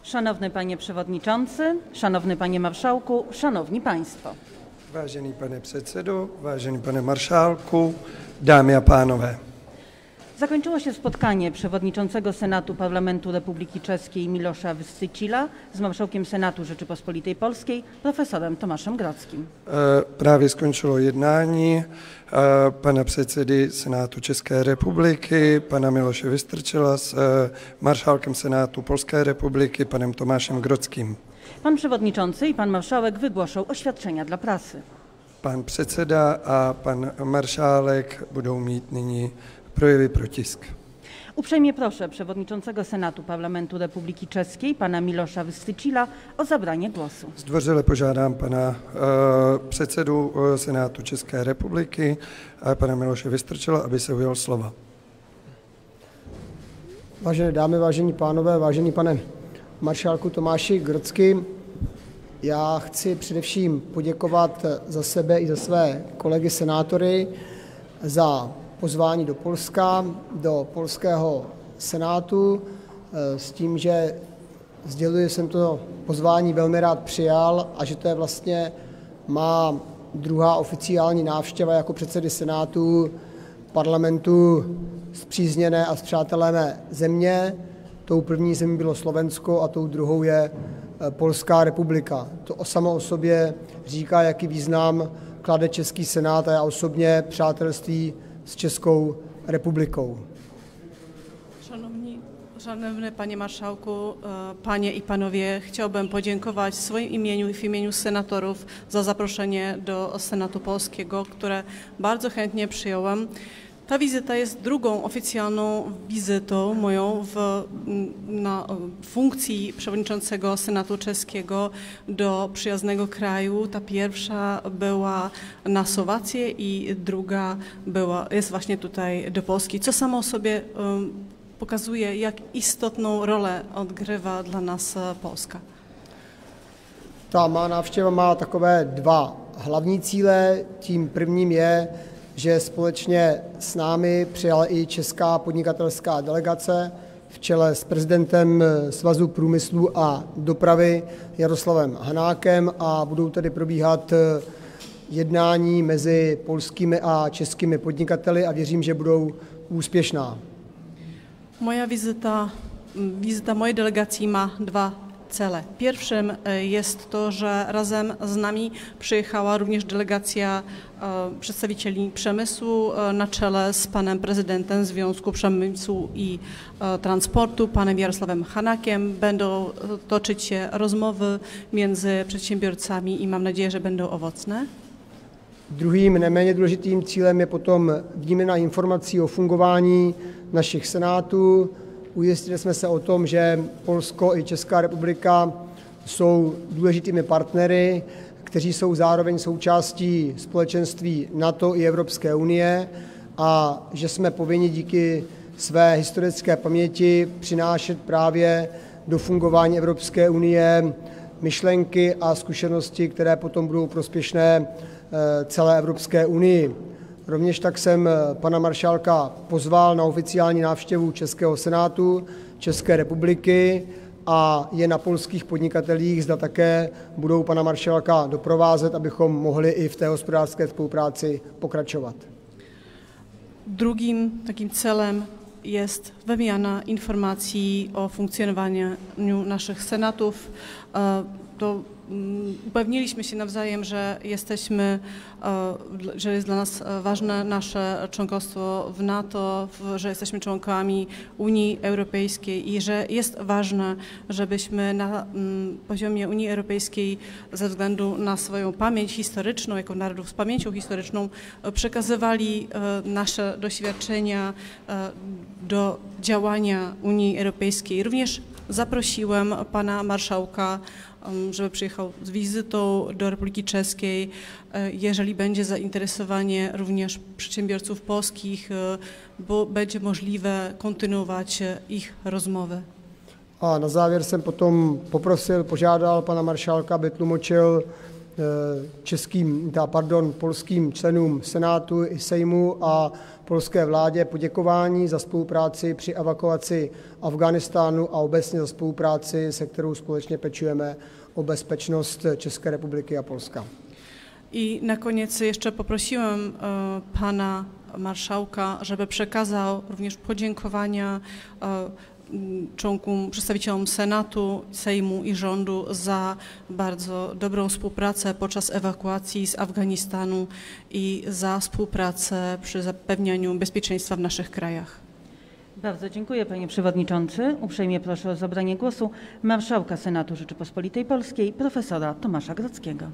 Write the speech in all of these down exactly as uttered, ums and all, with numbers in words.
Szanowny Panie Przewodniczący, Szanowny Panie Marszałku, Szanowni Państwo. Vážený pane předsedo, vážený pane marszałku, dámy a pánové. Zakończyło się spotkanie przewodniczącego Senatu Parlamentu Republiki Czeskiej Milosza Vystrčila z marszałkiem Senatu Rzeczypospolitej Polskiej profesorem Tomaszem Grodzkim. E, právě skončilo jednání e, pana předsedy Senátu České republiky, pana Miloše Vystrčila s e, marszałkiem Senátu Polské republiky, panem Tomášem Grodzkim. Pan przewodniczący i pan marszałek wygłoszą oświadczenia dla prasy. Pan předseda a pan marszałek budou mít nyní projevy pro tisk. Uprzejmie proszę przewodniczącego Senatu Parlamentu Republiki Czeskiej, pana Milosza Vystrčila, o zabranie głosu. Zdvořile požádám pana uh, předsedu uh, Senátu České republiky, uh, pana Miloše Vystrčila, aby se ujal slova. Vážené dámy, vážení pánové, vážený pane maršálku Tomáši Grodzky, já chci především poděkovat za sebe i za své kolegy senátory za pozvání do Polska, do polského senátu, s tím, že sděluji, jsem to pozvání velmi rád přijal a že to je vlastně má druhá oficiální návštěva jako předsedy senátu parlamentu spřízněné a spřátelené země. Tou první zemí bylo Slovensko a tou druhou je Polská republika. To o samo o sobě říká, jaký význam klade český senát a já osobně přátelství s Českou republiką. Szanowni, szanowny Panie Marszałku, Panie i Panowie, chciałbym podziękować w swoim imieniu i w imieniu senatorów za zaproszenie do Senatu Polskiego, które bardzo chętnie przyjąłem. Ta wizyta jest drugą oficjalną wizytą moją w, na funkcji przewodniczącego Senatu Czeskiego do przyjaznego kraju. Ta pierwsza była na Słowację i druga była, jest właśnie tutaj do Polski, co samo sobie um, pokazuje, jak istotną rolę odgrywa dla nas Polska. Ta má návštěva má takové dva hlavní cíle. Tím prvním je, že společně s námi přijala i česká podnikatelská delegace v čele s prezidentem Svazu průmyslu a dopravy Jaroslavem Hanákem a budou tedy probíhat jednání mezi polskými a českými podnikateli a věřím, že budou úspěšná. Moja wizyta, wizyta mojej delegacji ma dwa cele. Pierwszym jest to, że razem z nami przyjechała również delegacja e, przedstawicieli przemysłu e, na czele z panem prezydentem Związku Przemysłu i e, Transportu, panem Jarosławem Hanakiem. Będą toczyć się rozmowy między przedsiębiorcami i mam nadzieję, że będą owocne. Druhým neméně důležitým cílem je potom výměna informací o fungování našich senátů. Ujistili jsme se o tom, že Polsko i Česká republika jsou důležitými partnery, kteří jsou zároveň součástí společenství NATO i Evropské unie a že jsme povinni díky své historické paměti přinášet právě do fungování Evropské unie myšlenky a zkušenosti, které potom budou prospěšné celé Evropské unii. Rovněž tak jsem pana maršálka pozval na oficiální návštěvu Českého senátu České republiky a je na polských podnikatelích, zda také budou pana maršálka doprovázet, abychom mohli i v té hospodářské spolupráci pokračovat. Drugim takim celem jest wymiana informacji o funkcjonowaniu naszych senatów. To upewniliśmy się nawzajem, że jesteśmy, że jest dla nas ważne nasze członkostwo w NATO, że jesteśmy członkami Unii Europejskiej i że jest ważne, żebyśmy na poziomie Unii Europejskiej ze względu na swoją pamięć historyczną, jako narodów z pamięcią historyczną, przekazywali nasze doświadczenia do działania Unii Europejskiej. Również zaprosiłem pana marszałka, żeby przyjechał z wizytą do Republiki Czeskiej, jeżeli będzie zainteresowanie również przedsiębiorców polskich, bo będzie możliwe kontynuować ich rozmowy. A na závěr jsem potom poprosil, požádal pana maršálka, aby tlumočil českým, pardon, polským členům Senátu i Sejmu a polské vládě poděkování za spolupráci při evakuaci Afghánistánu a obecně za spolupráci, se kterou společně pečujeme o bezpečnost České republiky a Polska. I na koniec jeszcze poprosiłem e, pana marszałka, żeby przekazał również podziękowania e, członkom, przedstawicielom Senatu, Sejmu i rządu za bardzo dobrą współpracę podczas ewakuacji z Afganistanu i za współpracę przy zapewnianiu bezpieczeństwa w naszych krajach. Bardzo dziękuję, panie przewodniczący. Uprzejmie proszę o zabranie głosu marszałka Senatu Rzeczypospolitej Polskiej, profesora Tomasza Grodzkiego.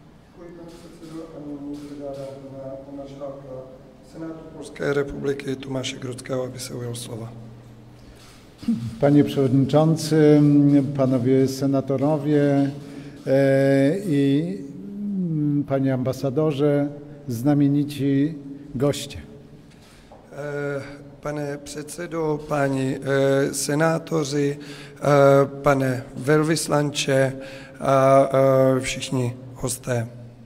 Senátu Polské republiky Tomáše Grodzkiego, aby se ujal slova. Panie Przewodniczący, Panowie Senatorowie e, i Panie Ambasadorze, znamienici goście. E, pane předsedo, páni e, senátoři, e, pane velvyslanče a e, všichni hosté.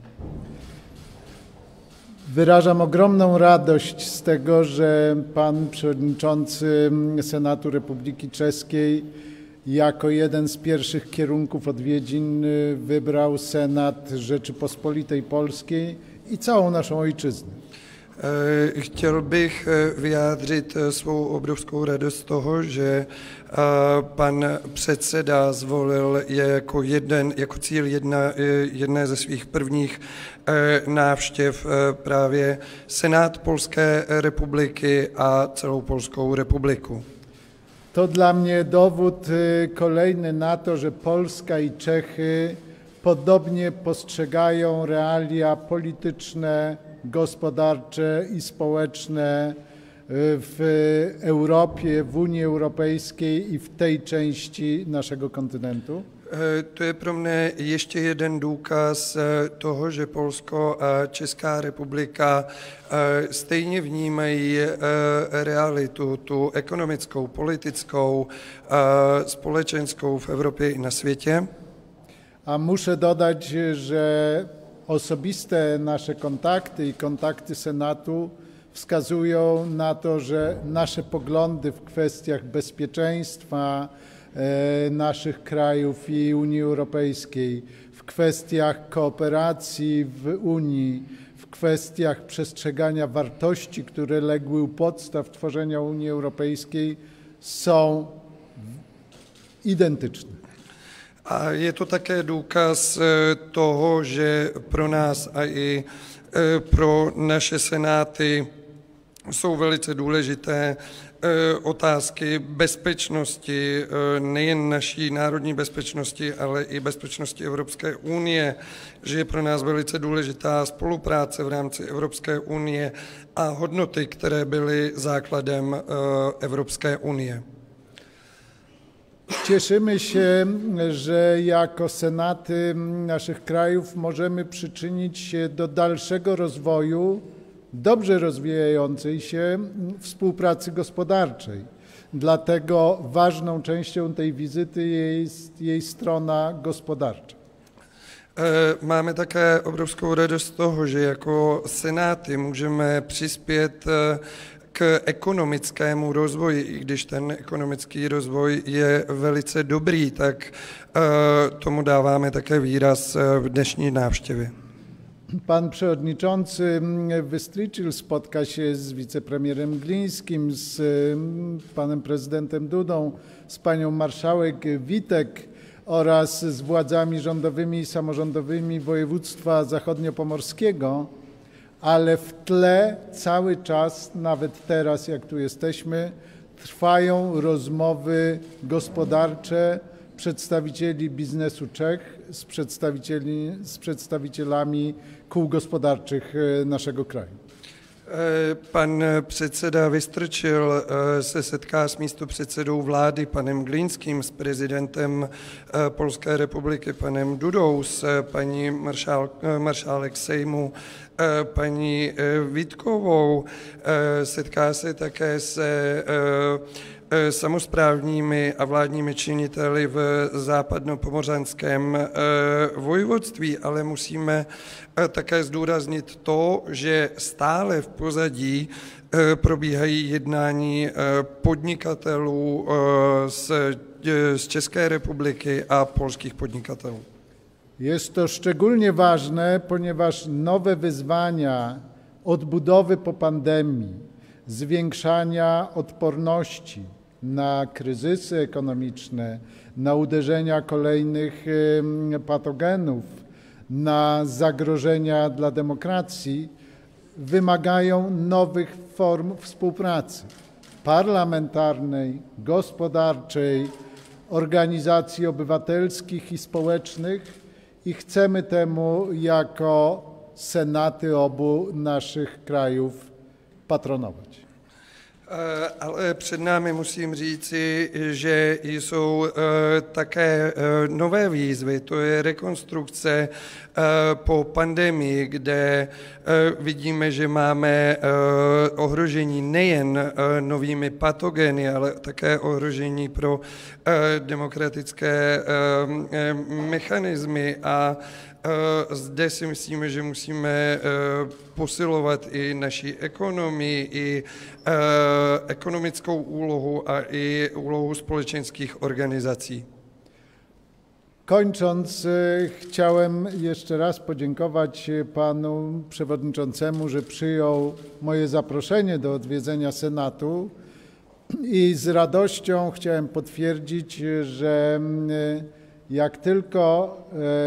Wyrażam ogromną radość z tego, że Pan Przewodniczący Senatu Republiki Czeskiej jako jeden z pierwszych kierunków odwiedzin wybrał Senat Rzeczypospolitej Polskiej i całą naszą ojczyznę. Chtěl bych vyjádřit svou obrovskou radost z toho, že pan předseda zvolil jako, jeden, jako cíl jedna, jedné ze svých prvních návštěv právě Senát Polské republiky a celou Polskou republiku. To dla mnie dowód kolejny na to, że Polska i Czechy podobnie postrzegają realia polityczne, gospodarcze i społeczne w Europie, w Unii Europejskiej i w tej części naszego kontynentu. To je pro mne ještě jeden důkaz toho, že Polsko a Česká republika stejně vnímají realitu, tu ekonomickou, politickou, společenskou v Evropě i na světě. A muszę dodać, że osobiste nasze kontakty i kontakty Senatu wskazują na to, że nasze poglądy w kwestiach bezpieczeństwa e, naszych krajów i Unii Europejskiej, w kwestiach kooperacji w Unii, w kwestiach przestrzegania wartości, które legły u podstaw tworzenia Unii Europejskiej, są identyczne. A je to také důkaz toho, že pro nás a i pro naše senáty jsou velice důležité otázky bezpečnosti, nejen naší národní bezpečnosti, ale i bezpečnosti Evropské unie, že je pro nás velice důležitá spolupráce v rámci Evropské unie a hodnoty, které byly základem Evropské unie. Cieszymy się, że jako senaty naszych krajów możemy przyczynić się do dalszego rozwoju dobrze rozwijającej się współpracy gospodarczej. Dlatego ważną częścią tej wizyty jest jej strona gospodarcza. Máme také obrovskou radost z toho, že jako senáty můžeme přispět k ekonomickému rozvoji, i když ten ekonomický rozvoj je velice dobrý, tak tomu dáváme také výraz v dnešní návštěvě. Pan przewodniczący Wystrczyl spotka się z wicepremierem Glińskim, z panem prezydentem Dudą, z panią marszałek Witek oraz z władzami rządowymi i samorządowymi województwa zachodniopomorskiego, ale w tle cały czas, nawet teraz jak tu jesteśmy, trwają rozmowy gospodarcze przedstawicieli biznesu Czech z, przedstawicieli, z przedstawicielami kół gospodarczych naszego kraju. Pan předseda Vystrčil se setká s místopředsedou vlády panem Glinským, s prezidentem Polské republiky panem Dudou, s paní maršál, maršálek Sejmu paní Vítkovou. Setká se také se samosprávními a vládními činiteli v západnopomořanském vojvodství, ale musíme také zdůraznit to, že stále v pozadí probíhají jednání podnikatelů z, z České republiky a polskich podnikatelů. Jest to szczególnie ważne, ponieważ nowe wyzwania odbudowy po pandemii, zwiększania odporności na kryzysy ekonomiczne, na uderzenia kolejnych patogenów, na zagrożenia dla demokracji wymagają nowych form współpracy parlamentarnej, gospodarczej, organizacji obywatelskich i społecznych i chcemy temu jako senaty obu naszych krajów patronować. Ale před námi musím říci, že jsou také nové výzvy, to je rekonstrukce po pandemii, kde vidíme, že máme ohrožení nejen novými patogeny, ale také ohrožení pro demokratické mechanismy a zde si myslíme, že musíme posilovat i naši ekonomii, i ekonomickou úlohu a i úlohu společenských organizací. Kończąc, chciałem jeszcze raz podziękować panu przewodniczącemu, że przyjął moje zaproszenie do odwiedzenia Senatu i z radością chciałem potwierdzić, że jak tylko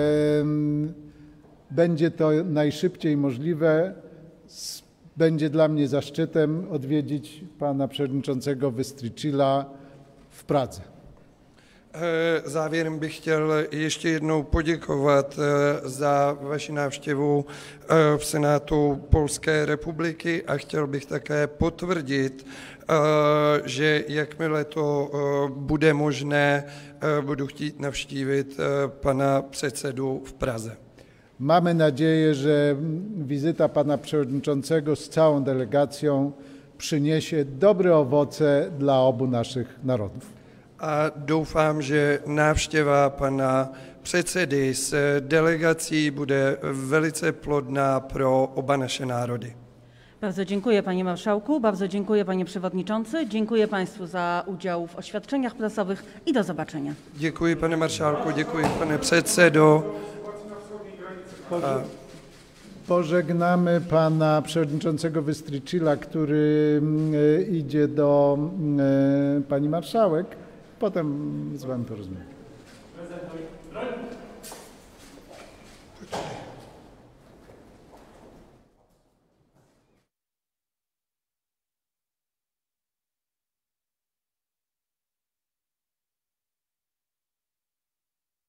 będzie to najszybciej możliwe, będzie dla mnie zaszczytem odwiedzić pana przewodniczącego Vystrčila v Pradze. Závěrem bych chtěl ještě jednou poděkovat za vaši návštěvu v Senátu Polské republiky a chtěl bych také potvrdit, že jakmile to bude možné, budu chtít navštívit pana předsedu v Praze. Mamy nadzieję, że wizyta pana przewodniczącego z całą delegacją przyniesie dobre owoce dla obu naszych narodów. A doufám, že návštěva pana předsedy s delegací bude velice plodná pro oba naše národy. Bardzo dziękuję panie marszałku, bardzo dziękuję panie przewodniczący, dziękuję państwu za udział w oświadczeniach prasowych i do zobaczenia. Děkuji pane maršálku, děkuji pane předsedo. A... Pożegnamy pana przewodniczącego Vystrčila, który idzie do pani marszałek. Potem z wami porozmawiam.